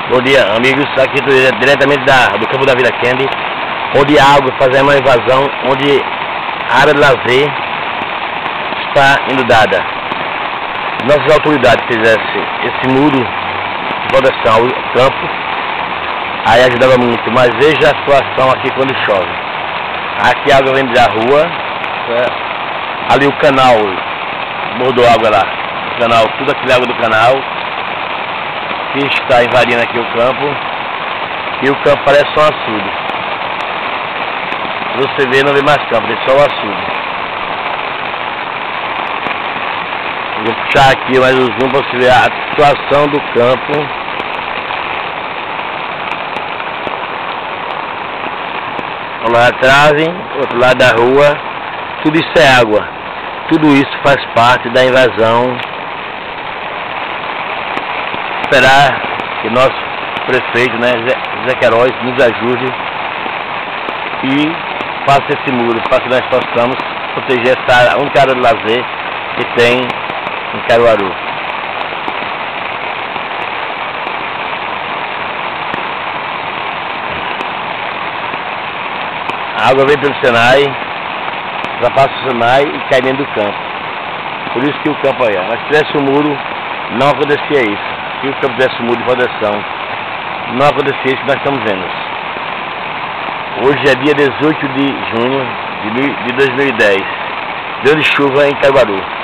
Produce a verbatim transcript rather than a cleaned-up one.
Bom dia, amigos. Aqui diretamente da, do campo da Vila Kennedy, onde a água faz uma invasão, onde a área de lazer está inundada. Nossas autoridades fizessem esse muro de proteção ao campo, aí ajudava muito, mas veja a situação aqui quando chove. Aqui a água vem da rua, né? Ali o canal, bordou água lá, o canal, tudo aquele água do canal, que está invadindo aqui o campo, e o campo parece só um açude. Você vê, não vê mais campo, tem só o açude. Vou puxar aqui mais o zoom para você ver a situação do campo. Um lado atrás, outro lado da rua, tudo isso é água. Tudo isso faz parte da invasão. Esperar que nosso prefeito, né, Zé Queiroz, nos ajude e faça esse muro para que nós possamos proteger essa única área de lazer que tem em Caruaru. A água vem pelo Senai, ultrapassa o Senai e cai dentro do campo. Por isso que o campo aí, mas se tivesse o muro, não acontecia isso. Se o campo tivesse um muro de proteção, não acontecia isso que nós estamos vendo. Hoje é dia dezoito de junho de dois mil e dez. Grande chuva em Caruaru.